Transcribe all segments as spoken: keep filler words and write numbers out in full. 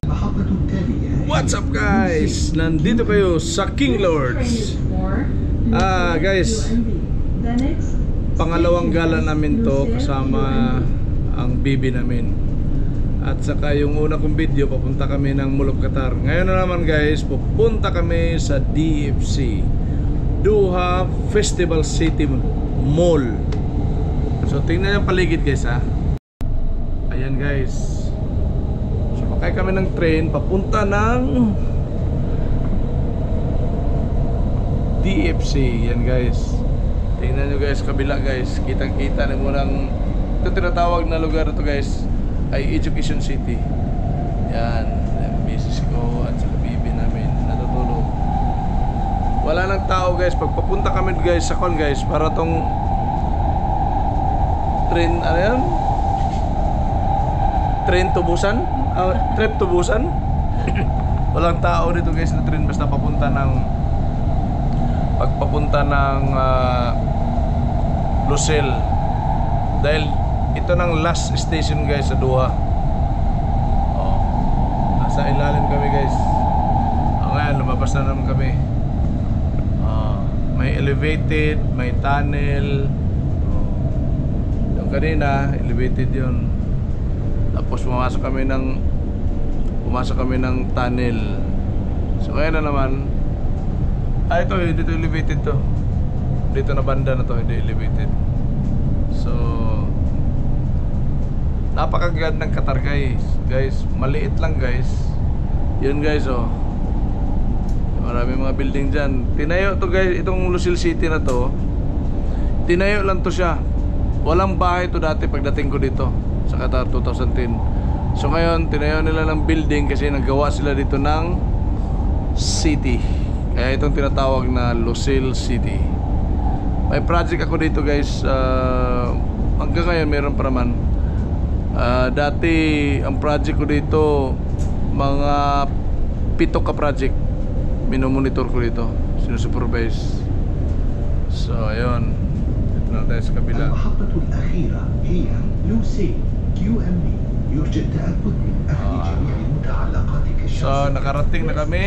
What's up guys? Nandito kayo sa King Lords. Ah guys, pangalawang gala namin to kasama ang bibi namin. At saka yung una kong video, papunta kami ng Mall of Qatar. Ngayon na naman guys, pupunta kami sa D F C, Doha Festival City Mall. So tingnan yung paligid guys ha. Ayan guys. So makay kami ng train papunta ng D F C. Yan guys. Tingnan nyo guys, kabila guys. Kitang kita na mo ng ito tinatawag na lugar ito guys ay Education City. Yan, misis ko at sa bibi namin natutulog. Wala nang tao guys. Pagpapunta kami guys sa kon guys, para tong train, ano yan? Train to Busan? Uh, trip to Busan? Walang tao dito guys na train, basta papunta ng pagpapunta ng uh, Lucelle. Dahil ito ng last station guys sa Doha. Oh, nasa ilalim kami guys. Oh, ngayon lumabas na naman kami. Oh, may elevated, may tunnel. Oh, yung kanina elevated yun. Tapos pumasok kami ng pumasok kami ng tunnel. So ngayon na naman. Ah, ito dito elevated to. Dito na banda na to, hindi elevated. So napakaganda ng Qatar guys. Guys, maliit lang guys. Yun guys oh. Marami mga building dyan. Tinayo to guys, itong Lucelle City na to. Tinayo lang to siya. Walang bahay to dati pagdating ko dito sa Qatar two thousand ten. So ngayon, tinayo nila ng building kasi naggawa sila dito ng city. Kaya itong tinatawag na Lucelle City. May project ako dito guys. uh, Hanggang ngayon meron pa naman. Uh, dati ang project ko dito mga pito ka project minomonitor ko dito, sinusupervise. So ayun, ito na tayo sa kabila. So nakarating na kami.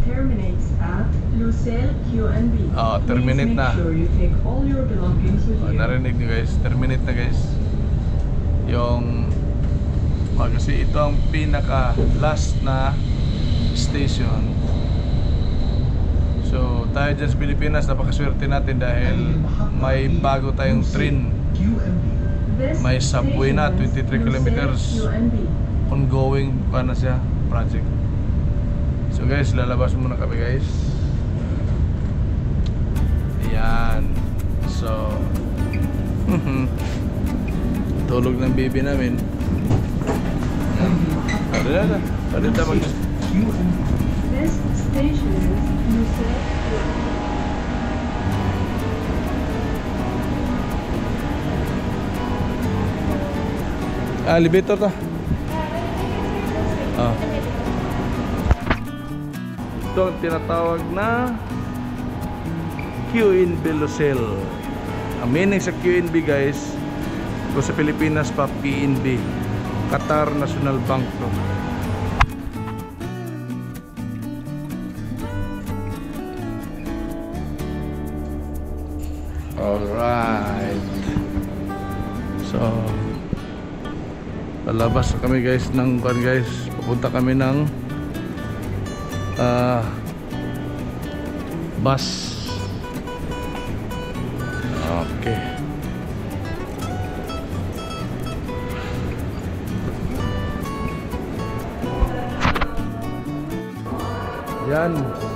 Oh, terminate na. Oh, narinig nyo guys, terminate na guys yung oh, kasi ito ang pinaka last na station. So tayo dyan sa Pilipinas, napakaswerte natin dahil may bago tayong train, may subway na twenty-three kilometers ongoing pa na siya project. So guys, lalabas muna kami guys. Ayan. So tulog ng bibi namin. Ano na? Ano na mag- This station is Lucelle. Ah, elevator to. Ah. Ito ang tinatawag na Q N B Lucelle. Ang meaning sa Q N B guys, kung sa Pilipinas pa, P N B, Qatar National Bank to. Alright. So lalabas kami guys ng kan guys, papunta kami ng uh, bus. Okay. Yan.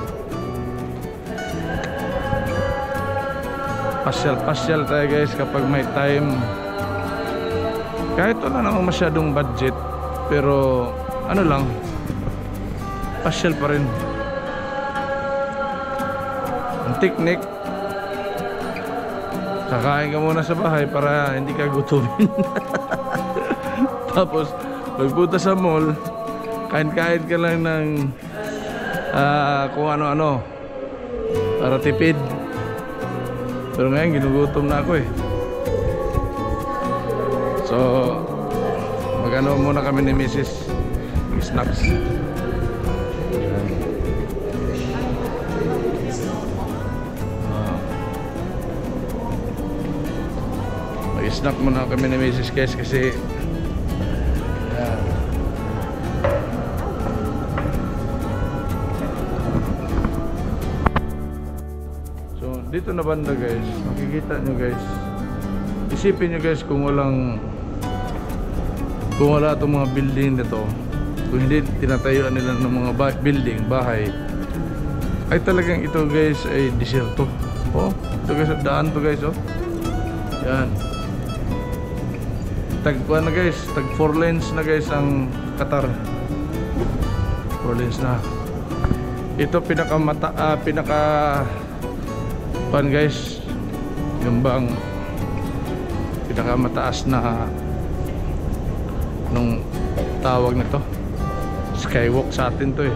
Pasyal-pasyal tayo guys kapag may time. Kahit wala namang masyadong budget, pero ano lang, pasyal pa rin. Ang technique, kakain ka muna sa bahay para hindi ka gutumin. Tapos pagpunta sa mall, kain-kain ka lang ng uh, kung ano-ano para tipid. Pero ngayon ginugutom na ako eh. So magano muna kami ni Missus Snacks. Yan. Ah. Mag-snack muna kami ni Missus guys kasi yan. So dito na banda guys, makikita nyo guys, isipin nyo guys kung walang kung wala itong mga building na to, kung hindi tinatayuan nila ng mga ba building, bahay, ay talagang ito guys ay disyerto. Oh, ito guys, daan to guys, oh. Yan. Tag na guys, tag four lanes na guys ang Qatar. four lanes na. Ito pinaka mata, uh, pinaka pan guys, yung bang pinaka mataas na nung tawag na to, skywalk sa atin to eh.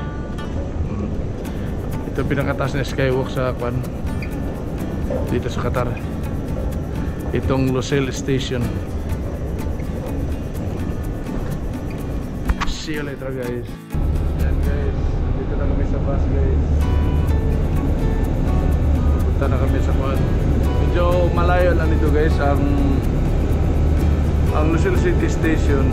Ito pinakataas na skywalk sa kwan dito sa Qatar, itong Lusail Station. See you later guys. Yan guys, dito na kami sa bus guys, punta na kami sa kwan. Medyo malayo lang dito guys ang ang Lusail City Station.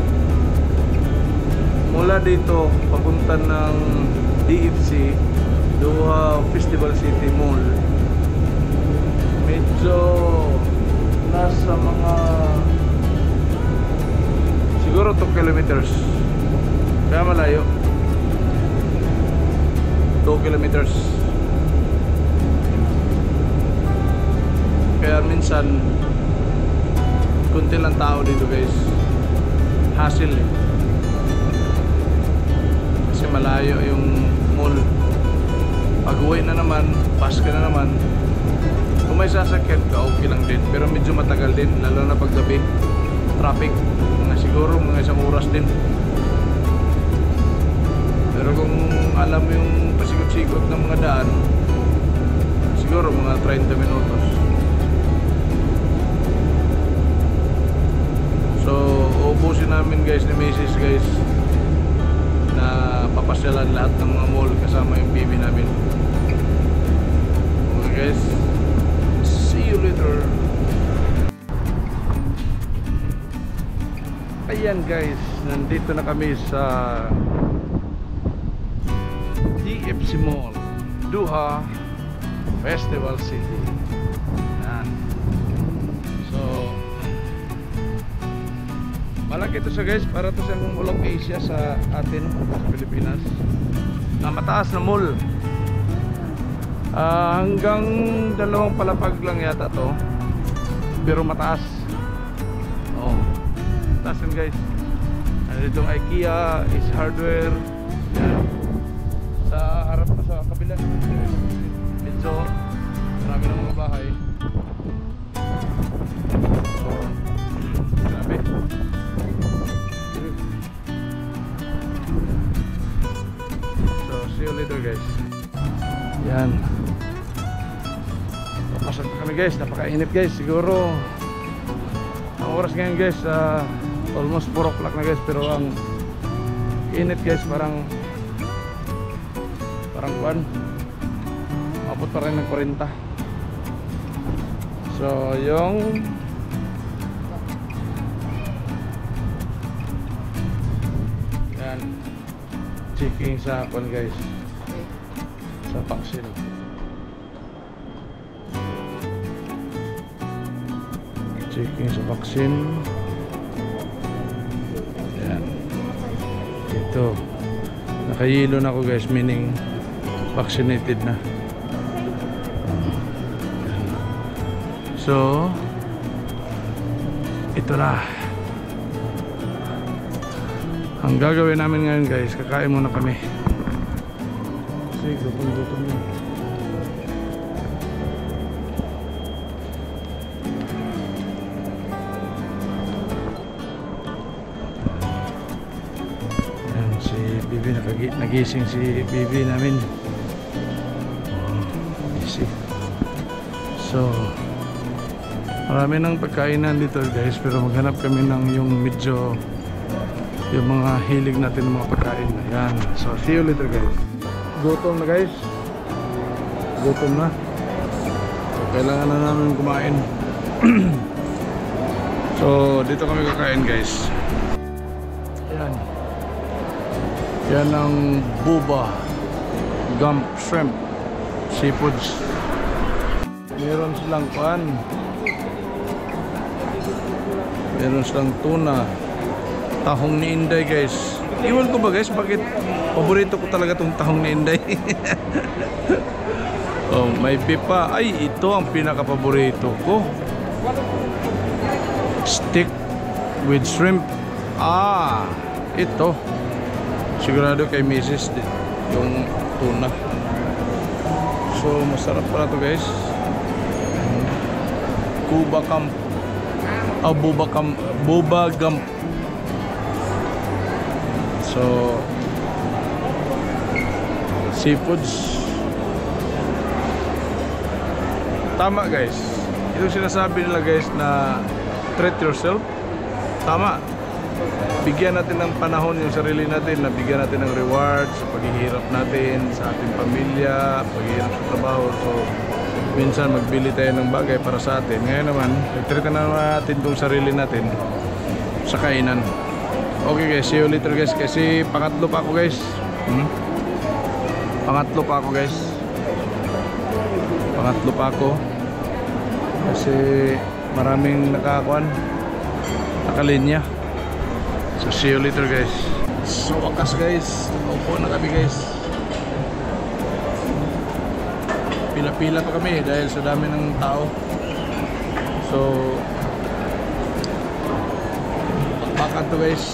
Mula dito papunta ng D F C, Doha Festival City Mall, medyo nasa mga siguro two kilometers, kaya malayo, two kilometers. Kaya minsan kunti lang tao dito guys, hassle eh, kasi malayo yung mall. Pag uwi na naman, bus ka na naman, kung may sasakyan ka okay lang din, pero medyo matagal din, lalo na pag gabi, traffic, mga siguro mga isang oras din. Pero kung alam mo yung pasikot-sikot ng mga daan, siguro mga thirty minutos. So uubusin namin guys ni Missus guys na papasyalan lahat ng mga mall kasama yung baby namin. Okay guys, see you later. Ayan guys, nandito na kami sa D F C Mall, Doha Festival City. Yan. So malaki ito siya guys, para ito siyang Mall of Asia sa atin, sa Pilipinas, na mataas na mall. Uh, hanggang dalawang palapag lang yata to, pero mataas. Oh, mataas yan guys. Ano ditong IKEA, Ace Hardware. Yan. Sa harap na sa kabila, medyo marami ng mga bahay. Oh, grabe. So see you later guys. Yan, papasok na kami guys, napakainit guys. Siguro ang oras ngayon guys, uh, almost four o'clock na guys, pero ang init guys, parang parang kuan, mabot pa rin ng forty. So yung yan, checking sa kuan guys, sa vaccine. Checking sa vaccine. Yan. Ito. Nakayelo na ako guys, meaning vaccinated na. So ito na. Ang gagawin namin ngayon guys, kakain muna kami. Sige, gutom-gutom yun. Ayan, si Bibi, nagising si Bibi namin. Oh, easy. So marami ng pagkainan dito guys, pero maghanap kami ng yung medyo yung mga hilig natin ng mga pagkain. Ayan. So see you later guys. Gutom na guys. Gutom na. So kailangan na namin kumain. So dito kami kakain guys. Ayan. Yan ang Buba Gump Shrimp Seafoods. Meron silang pan. Meron silang tuna. Tahong ni Inday guys. Iwan ko ba guys bakit paborito ko talaga tong tahong ni Inday. Oh, may beef pa. Ay, ito ang pinaka-paborito ko. Steak with shrimp. Ah, ito. Sigurado kay Missus din yung tuna. So, masarap pala to guys. Buba Gump. Ah, Buba Gump. Buba Gump. So, seafoods. Tama guys. Ito sinasabi nila guys na treat yourself. Tama. Bigyan natin ng panahon yung sarili natin, na bigyan natin ng reward sa paghihirap natin sa ating pamilya, paghihirap sa trabaho. So minsan magbili tayo ng bagay para sa atin. Ngayon naman, i-treat na natin itong sarili natin sa kainan. Okay guys, see you later guys. Kasi pangatlo pa ako guys. hmm? Pangatlo pa ako guys. Pangatlo pa ako. Kasi maraming nakakuan, nakalinya. So see you later guys. So wakas guys, upo na kami guys. Pila-pila pa kami dahil sa dami ng tao. So bakbakan to guys.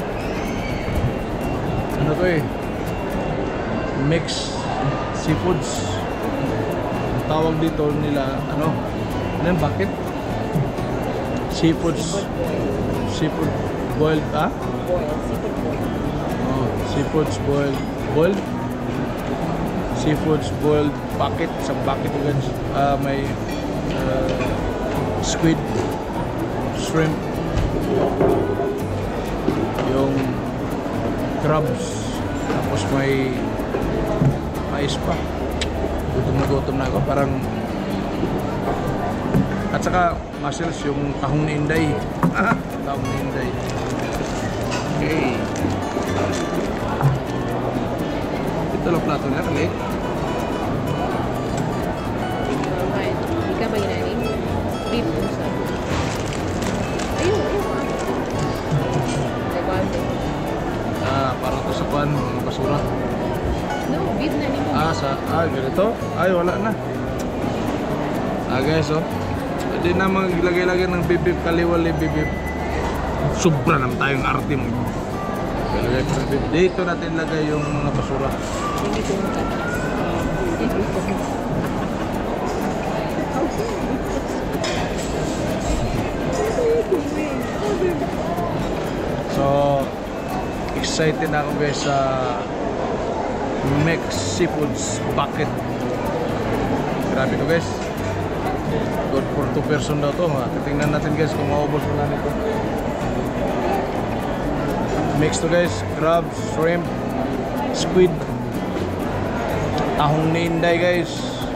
Ano to eh, mix seafoods. Ang tawag dito nila ano, ano yung bucket? Seafoods. Seafood boiled, ah? Oh, seafoods boiled. Boiled? Seafoods boiled bucket. Sa bucket agad. Uh, may uh, squid, shrimp, yung crabs, tapos may mais pa. Gutom na gutom na ako. Parang, at saka mussels, yung tahong ni Inday. Tahong ni Inday. Okay. Ito lang plato na kali. Ika ba yun? Beef pusa. Ayun, ayun. Ah, para to sa pan, mga basura. No, beef na nito. Ah, sa, ah, ganito? Ay, wala na. Ah guys, oh. Hindi na maglagay-lagay ng bibib, kaliwali bibib. Sobra naman tayong arte mo. Lagay pa ng bibib. Dito natin lagay yung mga basura. Hindi ko matatas. So, excited na ako guys sa Mex Seafoods Bucket. Grabe to guys. Good for two person daw to. Tingnan natin guys kung maubos mo na nito. Mix to guys. Crab, shrimp, squid, tahong ni Inday guys.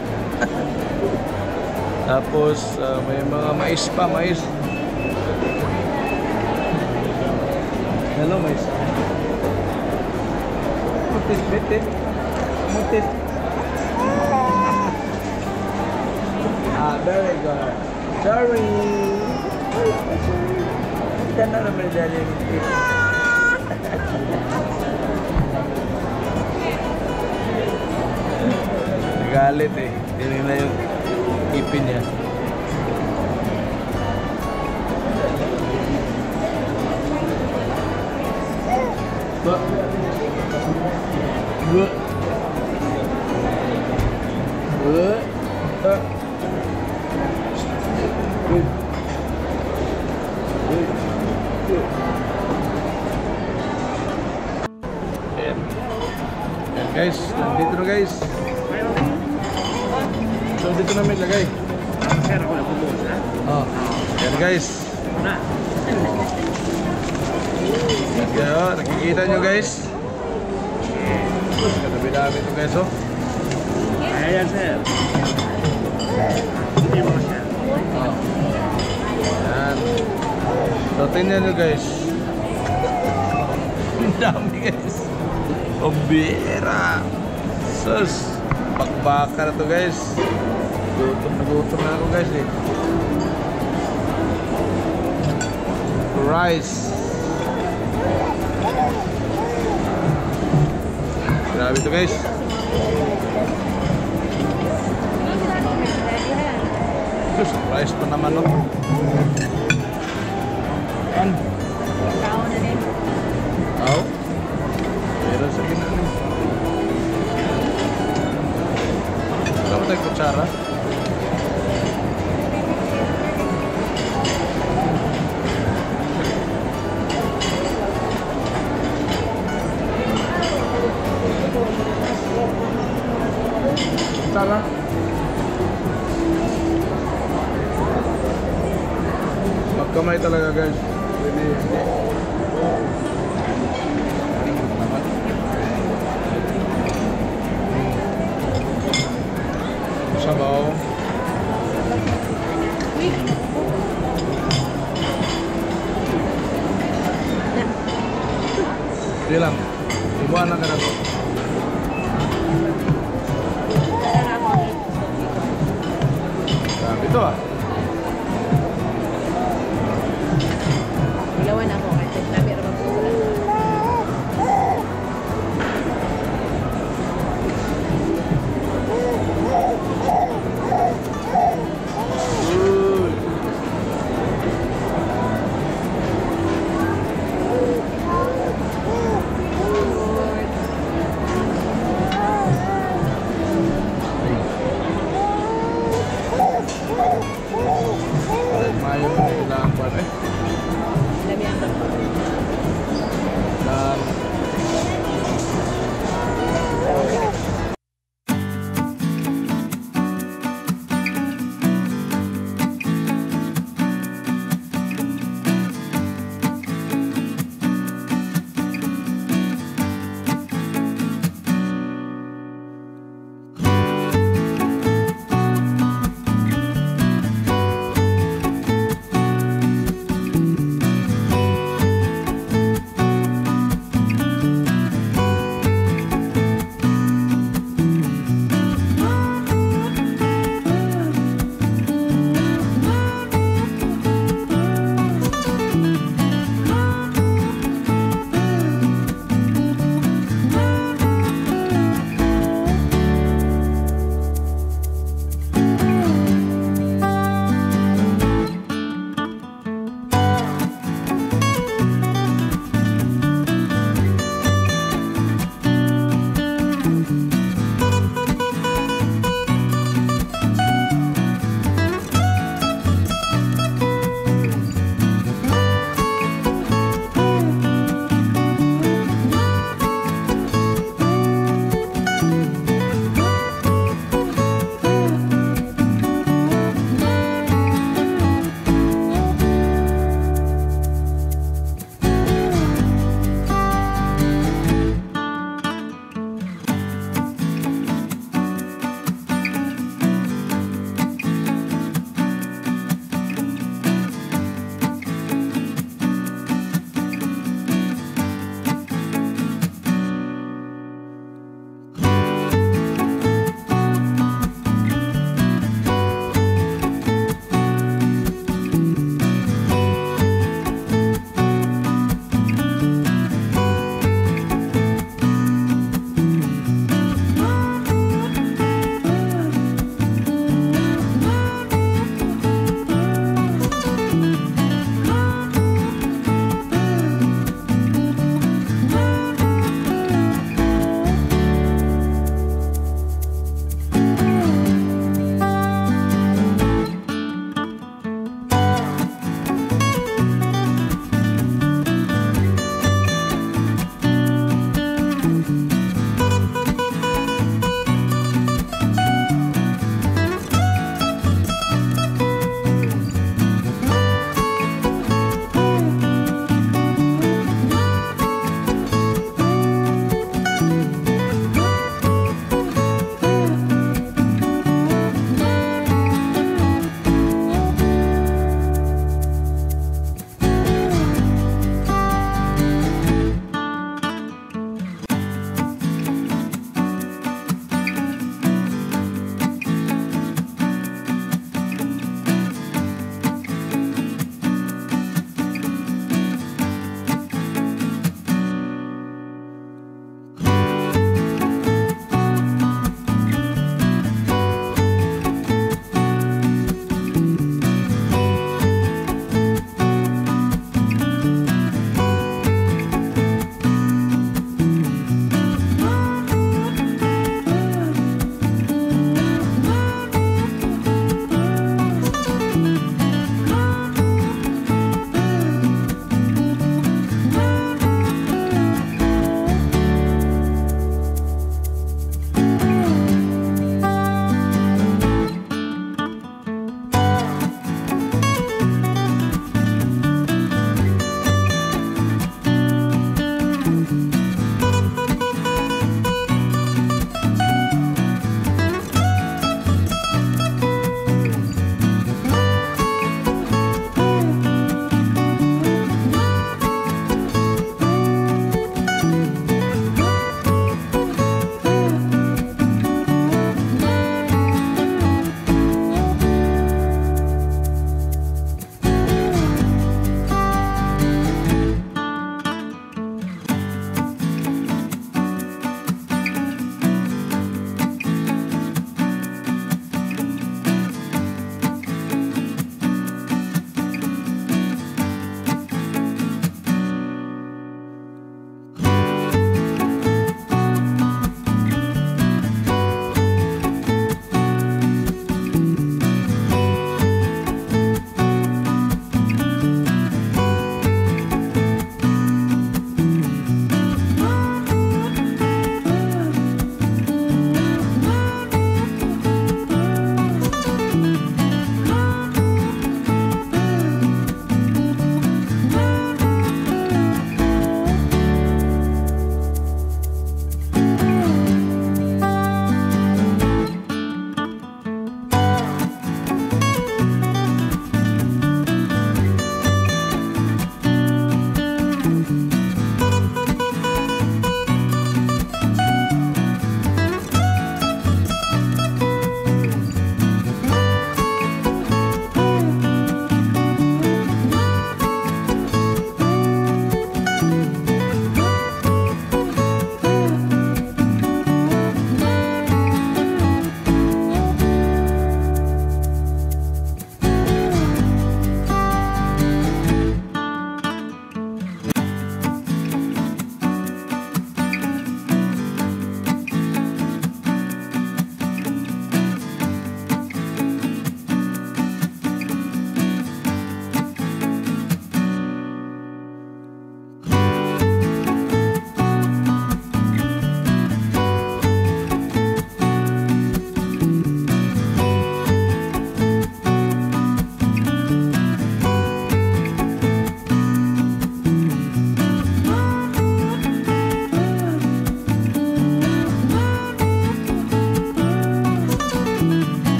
Tapos uh, may mga mais pa, mais. Hello mais. Mutit, mutit. Mutit. Ah, very good. Sorry. Kita na naman dali ng tip. Nagalit eh. Tinig na yung ipin niya. Ba? Ba? Ba? Ba? Good. Good. Good. Ayan. Ayan guys, nandito na guys. So dito namin lagay. Oh. Ayan guys. Kaya, nakikita nyo guys. Tapos, katabi-dabi ito guys, oh. Ayan, sir. Hindi mo siya. Oh. Yan. So, tingnan nyo guys. Ang dami guys. Pambira. Sus. Bakbaka na to guys. Gutom na gutom na ako guys eh. Rice. Grabe to guys. Terus rice pa naman no. Kan? Tao na din. Tao? Meron sa ginaan eh. Saan mo tayo kutsara? Kutsara? Magkamay talaga guys. Pwede. Naman. Sabaw. Di lang. Ibuan na ka na to. Sabi ito ah. Ilawan ako kasi sabi ra magsulat. Uy.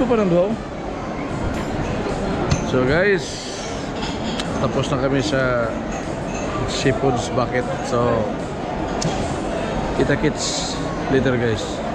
Gusto pa ng duhaw? So guys, tapos na kami sa seafoods bucket. So kita-kits later guys.